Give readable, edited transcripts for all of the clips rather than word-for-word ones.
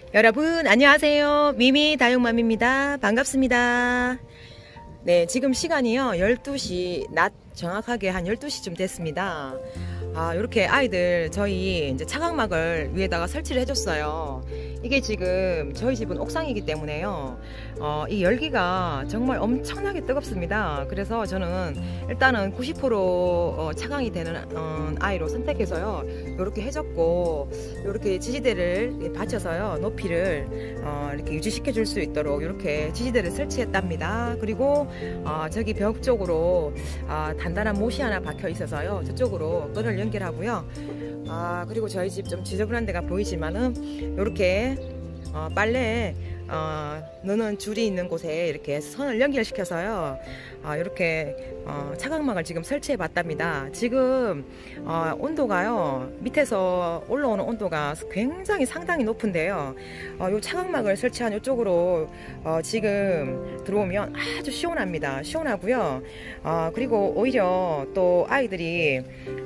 여러분 안녕하세요. 미미 다육맘입니다. 반갑습니다. 네, 지금 시간이요 12시, 낮 정확하게 한 12시쯤 됐습니다. 이렇게 아이들 저희 이제 차광막을 위에다가 설치를 해줬어요. 이게 지금 저희 집은 옥상이기 때문에요. 이 열기가 정말 엄청나게 뜨겁습니다. 그래서 저는 일단은 90% 차광이 되는 아이로 선택해서요. 이렇게 해줬고, 이렇게 지지대를 받쳐서요. 높이를 이렇게 유지시켜 줄 수 있도록 이렇게 지지대를 설치했답니다. 그리고 저기 벽 쪽으로 단단한 못이 하나 박혀 있어서요. 저쪽으로 끈을 연결하고요. 그리고 저희 집 좀 지저분한 데가 보이지만은 이렇게 빨래 넣는 줄이 있는 곳에 이렇게 선을 연결시켜서요. 이렇게 차광막을 지금 설치해 봤답니다. 지금 온도가요, 밑에서 올라오는 온도가 굉장히 상당히 높은데요. 요 차광막을 설치한 이쪽으로 지금 들어오면 아주 시원합니다. 시원하고요. 그리고 오히려 또 아이들이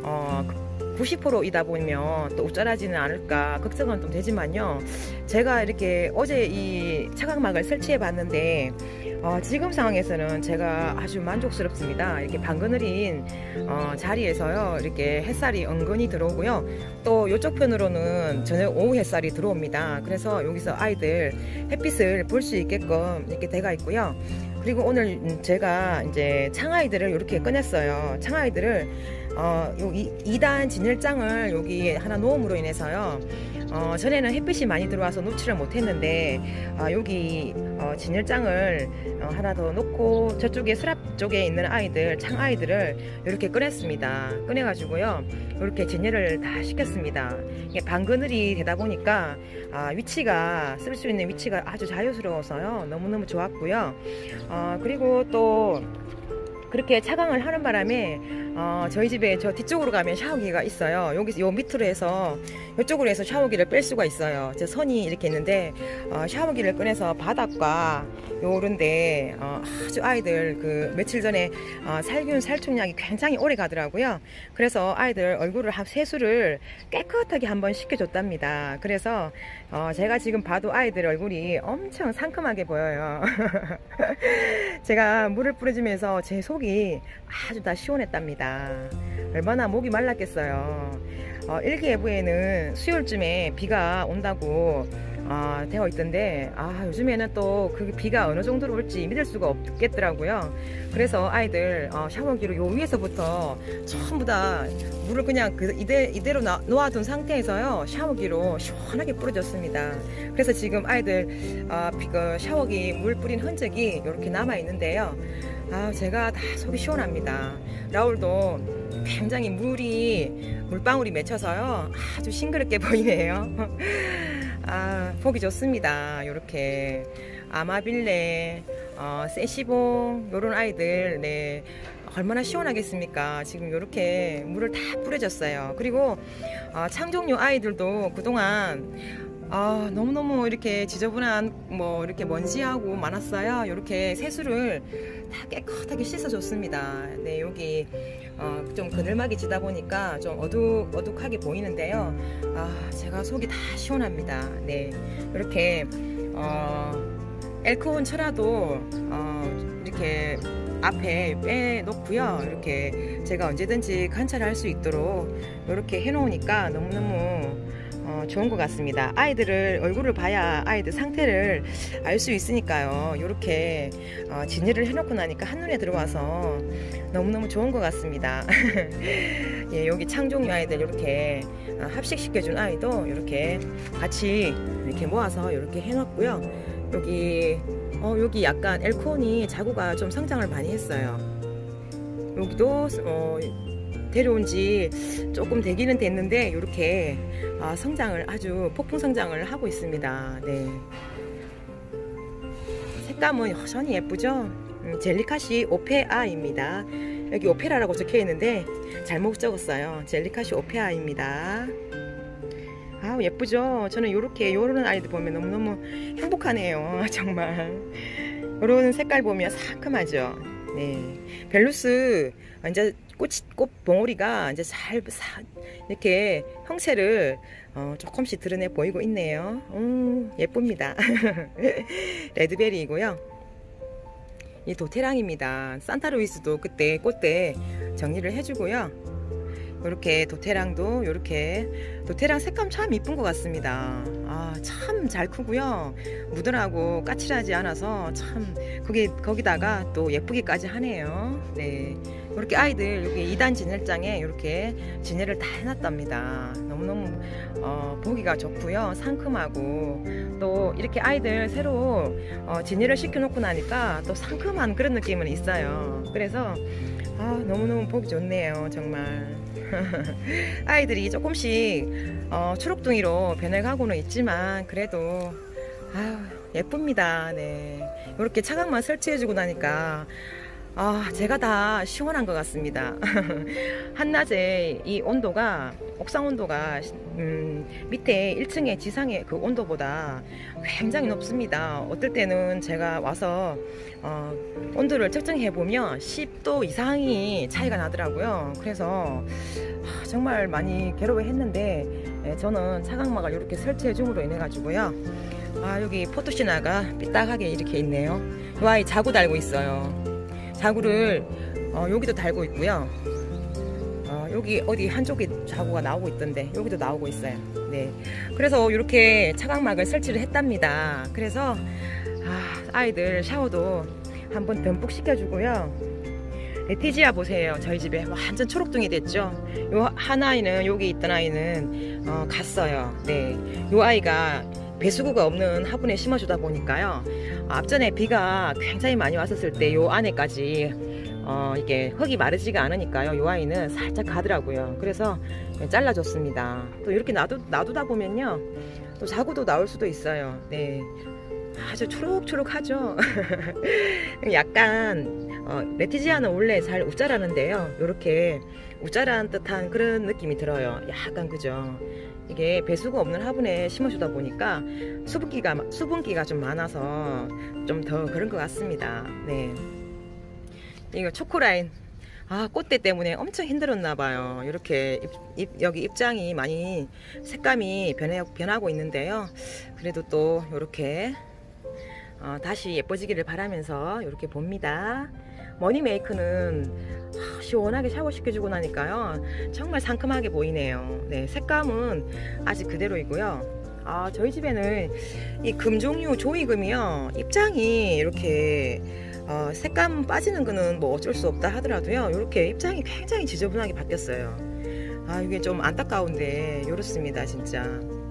90%이다 보면 또 우쭐하지는 않을까 걱정은 좀 되지만요. 제가 이렇게 어제 이 차광막을 설치해 봤는데 지금 상황에서는 제가 아주 만족스럽습니다. 이렇게 방그늘인 자리에서요, 이렇게 햇살이 은근히 들어오고요. 또 이쪽 편으로는 저녁 오후 햇살이 들어옵니다. 그래서 여기서 아이들 햇빛을 볼 수 있게끔 이렇게 돼가 있고요. 그리고 오늘 제가 이제 창아이들을 이렇게 꺼냈어요. 창아이들을 요 2단 진열장을 여기 하나 놓음으로 인해서요. 전에는 햇빛이 많이 들어와서 놓지를 못했는데 여기 진열장을 하나 더 놓고 저쪽에 수납 쪽에 있는 아이들, 창 아이들을 이렇게 꺼냈습니다. 꺼내가지고요, 이렇게 진열을 다 시켰습니다. 이게 방그늘이 되다 보니까 위치가, 쓸 수 있는 위치가 아주 자유스러워서요, 너무너무 좋았고요. 그리고 또 그렇게 차광을 하는 바람에 저희 집에 저 뒤쪽으로 가면 샤워기가 있어요. 여기 요 밑으로 해서 이쪽으로 해서 샤워기를 뺄 수가 있어요. 제 선이 이렇게 있는데 샤워기를 꺼내서 바닥과 요런데 아주 아이들 그 며칠 전에 살균 살충약이 굉장히 오래 가더라고요. 그래서 아이들 얼굴을 세수를 깨끗하게 한번 씻겨줬답니다. 그래서 제가 지금 봐도 아이들 얼굴이 엄청 상큼하게 보여요. 제가 물을 뿌려주면서 제 속이 아주 다 시원했답니다. 얼마나 목이 말랐겠어요. 일기예보에는 수요일쯤에 비가 온다고 되어 있던데 요즘에는 또 그 비가 어느 정도로 올지 믿을 수가 없겠더라고요. 그래서 아이들 샤워기로 요 위에서부터 전부 다 물을 그냥 이대로 놓아둔 상태에서요, 샤워기로 시원하게 뿌려줬습니다. 그래서 지금 아이들 그 샤워기 물 뿌린 흔적이 이렇게 남아 있는데요. 제가 다 속이 시원합니다. 라울도 굉장히 물방울이 맺혀서요, 아주 싱그럽게 보이네요. 보기 좋습니다. 이렇게 아마빌레, 세시봉 요런 아이들, 네, 얼마나 시원하겠습니까. 지금 이렇게 물을 다 뿌려줬어요. 그리고 창종류 아이들도 그동안 너무너무 이렇게 지저분한 이렇게 먼지하고 많았어요. 이렇게 세수를 다 깨끗하게 씻어줬습니다. 네, 여기 좀 그늘막이 지다 보니까 좀 어둑하게 보이는데요. 제가 속이 다 시원합니다. 네, 이렇게 엘크온 철화도 이렇게 앞에 빼놓고요. 이렇게 제가 언제든지 관찰할 수 있도록 이렇게 해놓으니까 너무너무 좋은 것 같습니다. 아이들을 얼굴을 봐야 아이들 상태를 알 수 있으니까요. 이렇게 진열을 해놓고 나니까 한눈에 들어와서 너무너무 좋은 것 같습니다. 예, 여기 창종류 아이들 이렇게 합식시켜준 아이도 이렇게 같이 이렇게 모아서 이렇게 해놨고요. 여기 약간 엘코온이 자구가 좀 성장을 많이 했어요. 여기도 데려온 지 조금 되기는 됐는데 이렇게 성장을, 아주 폭풍 성장을 하고 있습니다. 네, 색감은 여전히 예쁘죠. 젤리카시 오페아입니다. 여기 오페라라고 적혀 있는데 잘못 적었어요. 젤리카시 오페아입니다. 예쁘죠. 저는 요런 아이들 보면 너무너무 행복하네요. 정말 요런 색깔 보면 상큼하죠. 네, 벨루스 이제 꽃 봉오리가 이제 이렇게 형체를 조금씩 드러내 보이고 있네요. 예쁩니다. 레드베리이고요. 이 도테랑입니다. 산타루이스도 그때 꽃대 정리를 해주고요. 이렇게 도테랑도 이렇게 도테랑 색감 참 이쁜 것 같습니다. 참 잘 크고요. 무던하고 까칠하지 않아서 참 거기다가 또 예쁘기까지 하네요. 네, 이렇게 아이들 여기 2단 진열장에 이렇게 진열을 다 해놨답니다. 너무너무 보기가 좋고요. 상큼하고 또 이렇게 아이들 새로 진열을 시켜놓고 나니까 또 상큼한 그런 느낌은 있어요. 그래서 너무너무 보기 좋네요. 정말. 아이들이 조금씩 초록둥이로 변해가고는 있지만 그래도 예쁩니다. 네, 이렇게 차각만 설치해주고 나니까 제가 다 시원한 것 같습니다. 한낮에 이 온도가 옥상 온도가 밑에 1층의 지상의 그 온도보다 굉장히 높습니다. 어떨 때는 제가 와서 온도를 측정해 보면 10도 이상이 차이가 나더라고요. 그래서 정말 많이 괴로워했는데 저는 차각막을 이렇게 설치해 줌으로 인해 가지고요. 여기 포토시나가 삐딱하게 이렇게 있네요. 이 아이 자구 달고 있어요. 자구를 여기도 달고 있고요. 여기 어디 한쪽에 자구가 나오고 있던데 여기도 나오고 있어요. 네, 그래서 이렇게 차각막을 설치를 했답니다. 그래서 아이들 샤워도 한번 듬뿍 시켜주고요. 레티지아 보세요. 저희 집에 완전 초록둥이 됐죠. 요 한 아이는 여기 있던 아이는 갔어요. 네, 요 아이가 배수구가 없는 화분에 심어주다 보니까요. 앞전에 비가 굉장히 많이 왔었을 때 요 안에까지 이게 흙이 마르지가 않으니까요. 요 아이는 살짝 가더라고요. 그래서 잘라줬습니다. 또 이렇게 놔두다 보면요. 또 자구도 나올 수도 있어요. 네, 아주 초록초록하죠. 약간 레티지아는 원래 잘 웃자라는데요. 이렇게 웃자란 듯한 그런 느낌이 들어요. 약간 그죠. 이게 배수가 없는 화분에 심어주다 보니까 수분기가 좀 많아서 좀 더 그런 것 같습니다. 네, 이거 초코라인 꽃대 때문에 엄청 힘들었나봐요. 이렇게 여기 입장이 많이 색감이 변하고 있는데요. 그래도 또 이렇게 다시 예뻐지기를 바라면서 이렇게 봅니다. 머니 메이크는 시원하게 샤워시켜주고 나니까요. 정말 상큼하게 보이네요. 네, 색감은 아직 그대로이고요. 저희 집에는 이 금종류 조이금이요. 입장이 이렇게 색감 빠지는 거는 뭐 어쩔 수 없다 하더라도요. 이렇게 입장이 굉장히 지저분하게 바뀌었어요. 이게 좀 안타까운데 이렇습니다. 진짜.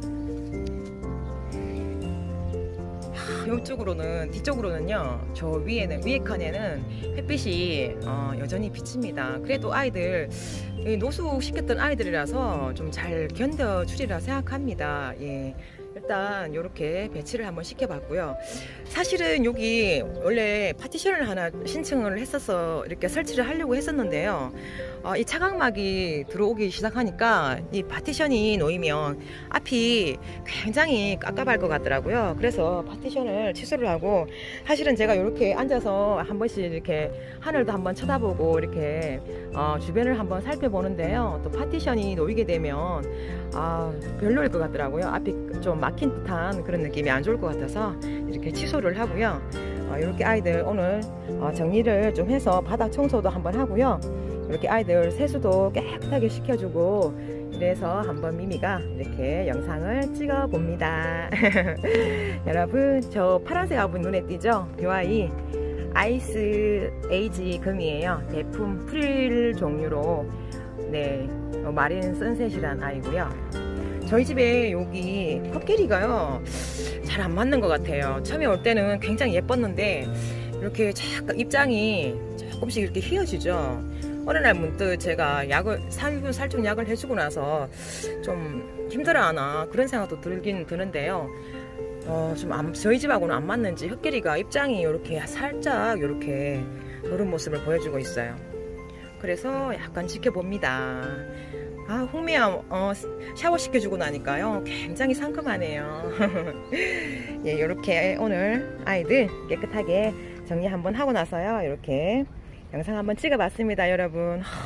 뒤쪽으로는요. 저 위에 칸에는 햇빛이 여전히 비칩니다. 그래도 아이들 노숙시켰던 아이들이라서 좀 잘 견뎌주리라 생각합니다. 예, 일단 이렇게 배치를 한번 시켜봤고요. 사실은 여기 원래 파티션을 하나 신청을 했어서 이렇게 설치를 하려고 했었는데요. 이 차각막이 들어오기 시작하니까 이 파티션이 놓이면 앞이 굉장히 깝깝할 것 같더라고요. 그래서 파티션을 취소를 하고, 사실은 제가 이렇게 앉아서 한 번씩 이렇게 하늘도 한번 쳐다보고 이렇게 주변을 한번 살펴보는데요. 또 파티션이 놓이게 되면 별로일 것 같더라고요. 앞이 좀 막힌 듯한 그런 느낌이 안 좋을 것 같아서 이렇게 취소를 하고요. 이렇게 아이들 오늘 정리를 좀 해서 바닥 청소도 한번 하고요. 이렇게 아이들 세수도 깨끗하게 시켜주고 이래서 한번 미미가 이렇게 영상을 찍어 봅니다. 여러분, 저 파란색 화분 눈에 띄죠? 이 아이 아이스 에이지 금이에요. 제품 프릴 종류로 네, 마린 선셋이란 아이고요. 저희 집에 여기 컵게리가요 잘 안 맞는 것 같아요. 처음에 올 때는 굉장히 예뻤는데 이렇게 잠깐 입장이 조금씩 이렇게 휘어지죠. 어느 날 문득 제가 살균살충 약을 해주고 나서 좀 힘들어하나 그런 생각도 들긴 드는데요. 좀 저희 집하고는 안 맞는지 흑개리가 입장이 이렇게 살짝 이렇게 그런 모습을 보여주고 있어요. 그래서 약간 지켜봅니다. 홍미야 샤워 시켜주고 나니까요 굉장히 상큼하네요. 예, 이렇게 오늘 아이들 깨끗하게 정리 한번 하고 나서요 이렇게 영상 한번 찍어봤습니다. 여러분,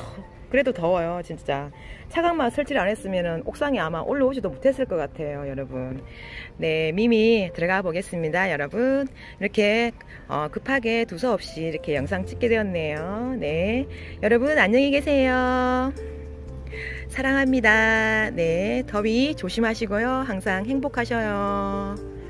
그래도 더워요 진짜. 차광막 설치를 안 했으면 옥상에 아마 올라오지도 못했을 것 같아요 여러분. 네, 미미 들어가 보겠습니다 여러분. 이렇게 급하게 두서없이 이렇게 영상 찍게 되었네요. 네, 여러분 안녕히 계세요. 사랑합니다. 네, 더위 조심하시고요. 항상 행복하셔요.